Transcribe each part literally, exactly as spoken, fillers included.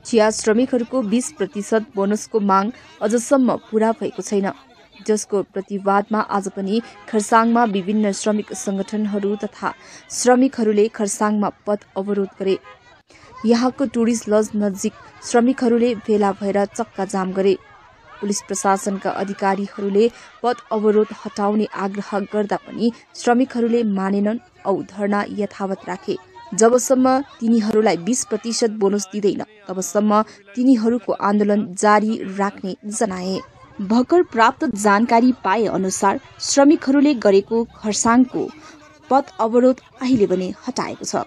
चिया श्रमिकहरूको बीस प्रतिशत बोनसको माग अझसम्म पूरा भएको छैन, जसको प्रतिवादमा आज पनि खरसाङमा विभिन्न श्रमिक संगठनहरू तथा श्रमिकहरूले खरसाङमा पथ अवरोध गरे। यहाँको टुरिस्ट लज नजिक श्रमिकहरूले भेला भएर चक्का जाम गरे। पुलिस प्रशासनका अधिकारीहरूले पथ अवरोध हटाउने आग्रह गर्दा पनि श्रमिकहरूले मानेनन् औ धरना यथावत राखे। जबसम्म तिनीहरूलाई बीस प्रतिशत बोनस दिँदैन तबसम्म तिनीहरूको आन्दोलन जारी राख्ने जनाए। भर्खर प्राप्त जानकारी पाए अनुसार श्रमिकहरूले गरेको खरसाङको पथ अवरोध अहिले पनि हटाएको छ।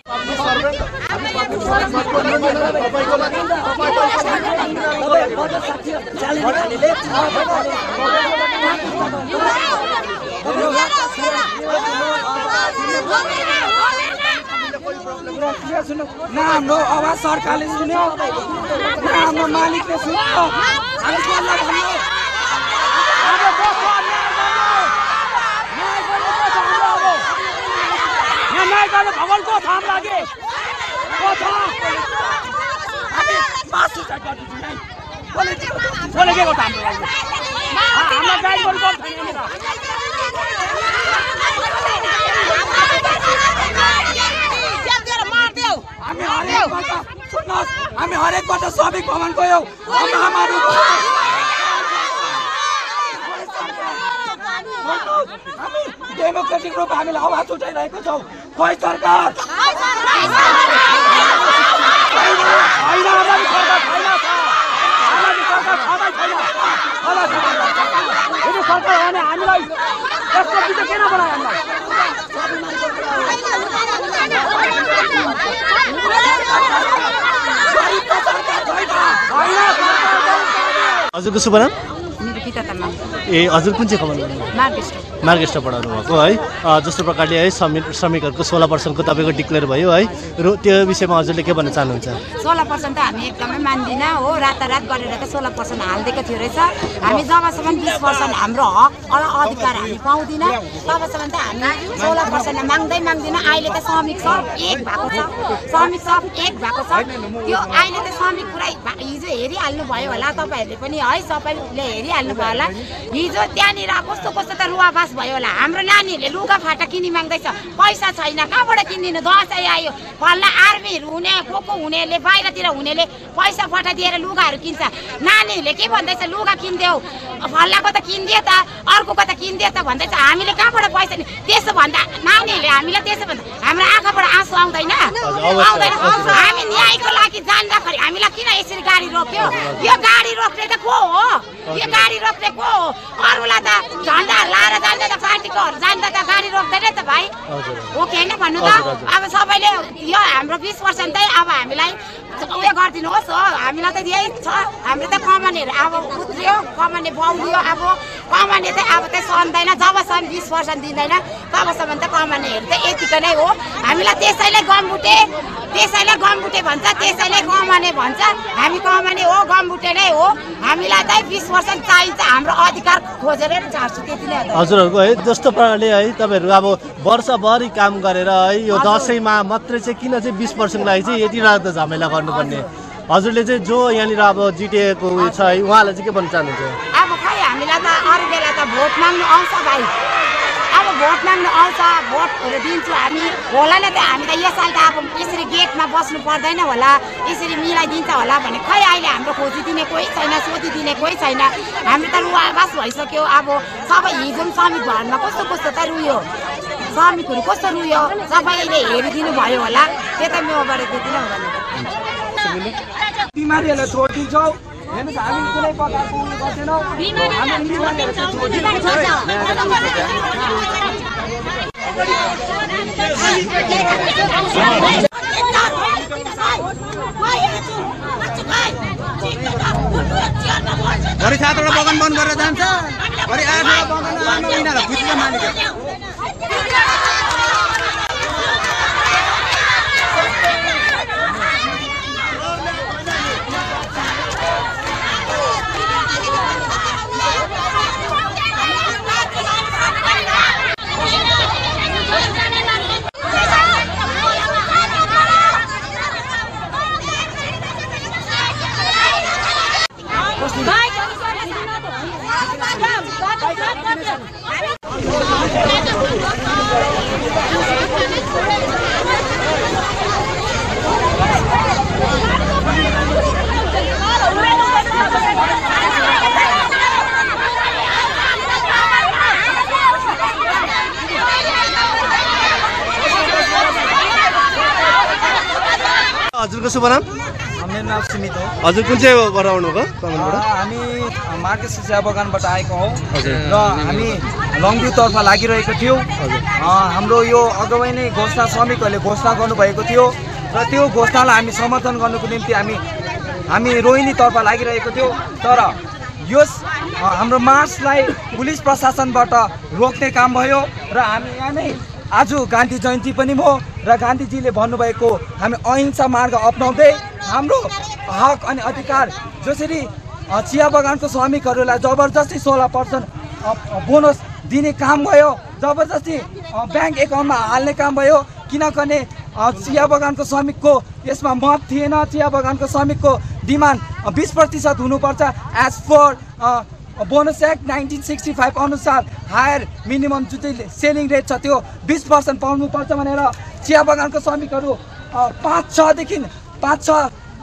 न हाम्रो आवाज सरकारले सुन्यो, न हाम्रो मालिकले सुन्यो। हामी कसलाई भन्नु? अब कस्तो अन्याय गर्नु? न्याय गर्नु को छ हाम्रो अब? यहाँ न्याय गर्नु भगवानको थाम लागे को छ? हामी मासु चाहिँ गर्दैछौँ है। कसले कसले के गर्छ हाम्रो लागि? हामीलाई गाइड गर्नु पर्छ नि त। हामी हरेक वर्ष सुन्नुहोस्, हामी हरेक वर्ष श्रमिक भवन गयौँ। हाम्रो हामी डेमोक्रेटिक रूपमा हामीले आवाज उठाइरहेको छौँ। खोइ सरकार सरकार भने हामीलाई यस्तो चिज किन बनायो? हजुरको शुभ नाम? ए हजुर कुन चाहिँ कमान? मार्गेस्टा पढाउनु भएको है। जस्तो प्रकारले है श्रमिक श्रमिकहरूको सोह्र पर्सेन्टको तपाईँको डिक्लेयर भयो है, र त्यो विषयमा हजुरले के भन्न चाहनुहुन्छ? सोह्र पर्सेन्ट त हामी एकदमै मान्दिनँ हो। रातारात गरेर त सोह्र पर्सेन्ट हालिदिएको थियो रहेछ। हामी जबसम्म बिस पर्सेन्ट हाम्रो हक अधिकार हामी पाउँदिनँ तबसम्म त हामी सोह्र पर्सेन्ट माग्दै माग्दिनँ। अहिले त श्रमिक सब एक भएको छ, श्रमिक सब एक भएको छ। त्यो अहिले त श्रमिक पुरै हिजो हेरिहाल्नु भयो होला तपाईँहरूले पनि है, सबैले हेरिहाल्नु भयो होला। हिजो त्यहाँनिर कस्तो कस्तो त रुवाबास भयो होला। हाम्रो नानीहरूले लुगा फाटा किनि माग्दैछ, पैसा छैन, कहाँबाट किनिदिनु? दसैँ आयो, फल्ला आर्मीहरू हुने को को हुनेले बाहिरतिर हुनेले पैसा पठाइदिएर लुगाहरू किन्छ। नानीहरूले के भन्दैछ? लुगा किनिदेऊ, फल्लाको त किनिदियो त, अर्कोको त किनिदियो त भन्दैछ। हामीले कहाँबाट पैसा नि? त्यसो भन्दा नानीहरूले हामीलाई त्यसो भन्दा हाम्रो आँखाबाट आँसु आउँदैन? आउँदैन। हामी न्यायको लागि जान्दाखेरि हामीलाई किन यसरी गाडी रोक्यो? यो गाडी रोक्ने त को हो? यो गाडी रोक्ने को हो? अरूलाई त झन्डाहरू लाएर जान्छ त, पार्टीकोहरू जान्छ त, गाडी रोक्दैन त भाइ? हो कि होइन भन्नु त? अब सबैले यो हाम्रो बिस पर्सेन्ट चाहिँ अब हामीलाई उयो गरिदिनुहोस् हो। हामीलाई त यही छ, हाम्रो त कमानहरू अब उत्रियो, कमाने बाउलियो। अब कमाने चाहिँ अब चाहिँ सहँदैन, जबसम्म बिस पर्सेन्ट दिँदैन तबसम्म त कमानेहरू त यतिको नै हो। हामीलाई त्यसैले गमबुटे त्यसैले गमबुटे भन्छ, त्यसैले कमाने भन्छ। हामी कमाने हो, गमबुटे नै हो। हामीलाई चाहिँ बिस पर्सेन्ट चाहिन्छ, हाम्रो अधिकार खोजेर झार्छु, त्यति नै हो। हजुरहरूको है जस्तो प्रकारले है तपाईँहरू अब वर्षभरि काम गरेर है यो दसैँमा मात्रै चाहिँ किन चाहिँ बिस पर्सेन्ट लागि चाहिँ यति रात झमेला गर्नुपर्ने? हजुरले चाहिँ जो यहाँनिर अब जिटिएको उयो छ है उहाँलाई चाहिँ के भन्न चाहनुहुन्छ? अब खै हामीलाई त अरू बेला त भोट माग्नु आउँछ भाइ, अब भोट माग्नु आउँछ, भोटहरू दिन्छु हामी होला नि त। हामी त यसपालि त अब यसरी गेटमा बस्नु पर्दैन होला, यसरी मिलाइदिन्छ होला भने खै अहिले हाम्रो खोजिदिने कोही छैन, सोधिदिने कोही छैन। हामी त रुवाबास भइसक्यो। अब सबै हिजो श्रमिक भवनमा कस्तो कस्तो त रुयो, श्रमिकहरू कस्तो रुयो, सबैले हेरिदिनु भयो होला। त्यो त मबाट त्यति नै हो। बिमारीहरूलाई छोडिदिन्छौँ, हेर्नुहोस् हामी कुनै प्रकारको उयो गर्दैनौँ। भरे सातवटा बगान बन्द गरेर जान्छ, भरे आठवटा बगान यिनीहरूलाई खुसीको मालिक। शुभ नाम? मेरो नाम सुमित हो। हजुर कुन चाहिँ बाट आउनुभयो? कमानबाट? हामी मार्केट चिया बगानबाट आएको हौ र हामी लङभ्यूतर्फ लागिरहेको थियौँ। हाम्रो यो अगावै नै घोषणा श्रमिकहरूले घोषणा गर्नुभएको थियो र त्यो घोषणालाई हामी समर्थन गर्नुको निम्ति हामी हामी रोहिणीतर्फ लागिरहेको थियौँ। तर यस हाम्रो मार्चलाई पुलिस प्रशासनबाट रोक्ने काम भयो र हामी यहाँ नै आज गान्धी जयन्ती पनि भयो र गान्धीजीले भन्नुभएको हामी अहिंसा मार्ग अपनाउँदै हाम्रो हक अनि अधिकार जसरी चिया बगानको श्रमिकहरूलाई जबरजस्ती सोह्र पर्सेन्ट बोनस दिने काम भयो, जबरजस्ती ब्याङ्क एकाउन्टमा हाल्ने काम भयो। किनभने चिया बगानको श्रमिकको यसमा मत थिएन। चिया बगानको श्रमिकको डिमान्ड बिस प्रतिशत हुनुपर्छ as per bonus act nineteen sixty five अनुसार हायर मिनिमम जुन चाहिँ सेलिङ रेट छ त्यो बिस पर्सेन्ट पाउनुपर्छ भनेर चिया बगानको श्रमिकहरू पाँच छदेखि पाँच छ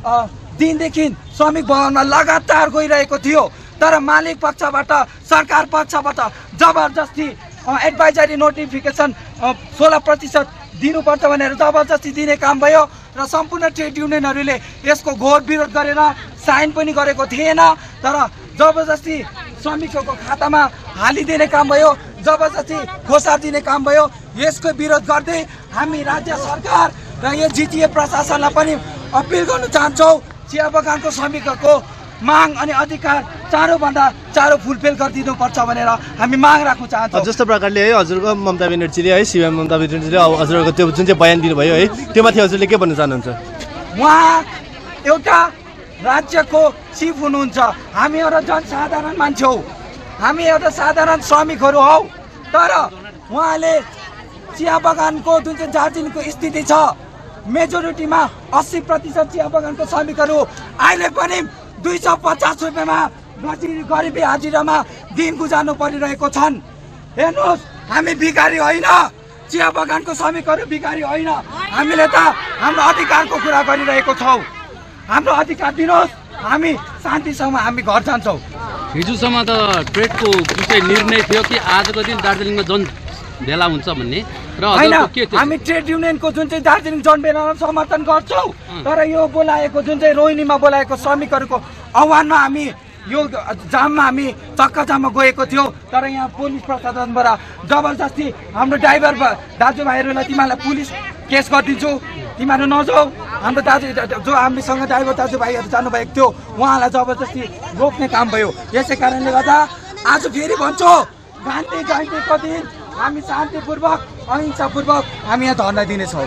दिनदेखि श्रमिक भवनमा लगातार गइरहेको थियो। तर मालिक पक्षबाट सरकार पक्षबाट जबरजस्ती एडभाइजरी नोटिफिकेसन सोह्र प्रतिशत दिनुपर्छ भनेर जबरजस्ती दिने काम भयो र सम्पूर्ण ट्रेड युनियनहरूले यसको घोर विरोध गरेर साइन पनि गरेको थिएन। तर जबरजस्ती श्रमिकहरूको खातामा हालिदिने काम भयो, जबरजस्ती घोषणा दिने काम भयो। यसको विरोध गर्दै हामी राज्य सरकार र यो जिटिए प्रशासनलाई पनि अपिल गर्न चाहन्छौँ चिया बगानको श्रमिकहरूको माग अनि अधिकार चाँडोभन्दा चाँडो फुलफिल गरिदिनुपर्छ भनेर हामी माग राख्न चाहन्छौँ। जस्तो प्रकारले है हजुरको ममता ब्यानर्जीले है सिएम ममता ब्यानर्जीले हजुरको त्यो जुन चाहिँ बयान दिनुभयो है त्योमाथि हजुरले के भन्न चाहनुहुन्छ? उहाँ एउटा राज्यको चिफ हुनुहुन्छ, हामी एउटा जनसाधारण मान्छे हौ, हामी एउटा साधारण श्रमिकहरू हौ। तर उहाँले चिया बगानको जुन चाहिँ दार्जिलिङको स्थिति छ मेजोरिटीमा अस्सी प्रतिशत चिया बगानको श्रमिकहरू अहिले पनि दुई सौ पचास रुपियाँमा गरिबी हाजिरामा दिन गुजार्नु परिरहेको छन्। हेर्नुहोस् हामी भिखारी होइन, चिया बगानको श्रमिकहरू भिखारी होइन। हामीले त हाम्रो अधिकारको कुरा गरिरहेको छौँ। हाम्रो अधिकार दिनुहोस्, हामी शान्तिसँग हामी घर जान्छौँ। हिजोसम्म त ट्रेडको जुन चाहिँ निर्णय थियो कि आजको दिन दार्जिलिङमा जन भेला हुन्छ भन्ने र हामी ट्रेड युनियनको जुन चाहिँ दार्जिलिङ जनभेलालाई समर्थन गर्छौँ। तर यो बोलाएको जुन चाहिँ रोहिणीमा बोलाएको श्रमिकहरूको आह्वानमा हामी यो जाममा हामी चक्काजाममा गएको थियौँ। तर यहाँ पुलिस प्रशासनबाट जबरजस्ती हाम्रो ड्राइभर दाजुभाइहरूलाई तिमीहरूलाई पुलिस केस गरिदिन्छु, तिमीहरू नजाऊ। हाम्रो दाजु जो हामीसँग ड्राइभर दाजुभाइहरू जानुभएको थियो उहाँलाई जबरजस्ती रोक्ने काम भयो। यसै कारणले गर्दा आज फेरि भन्छु गान्धी जयन्तीको दिन हामी शान्तिपूर्वक अहिंसापूर्वक हामी यहाँ धरना दिनेछौँ।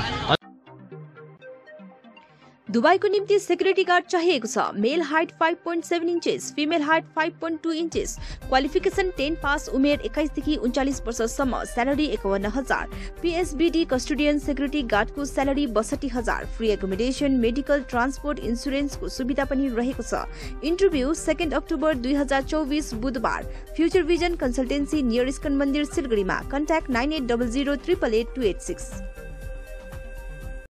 दुबईको निम्ति सेक्युरिटी गार्ड चाहिएको छ। Male height five point seven inches, female height five point two inches, qualification ten pass, उमेर एक्काइसदेखि उन्चालिस वर्षसम्म, स्यालेरी एकाउन्न हजार। पीएसबीडी कस्टोडियन सेक्युरिटी गार्डको स्यालेरी बसठी हजार। फ्री एकोमोडेसन, मेडिकल, ट्रान्सपोर्ट, इन्सुरेन्सको सुविधा पनि रहेको छ। इन्टरभ्यू सेकेन्ड अक्टोबर दुई हजार चौबिस बुधबार। Future vision consultancy near ISKCON मन्दिर सिलगढीमा। Contact nine eight double zero triple eight two eight six.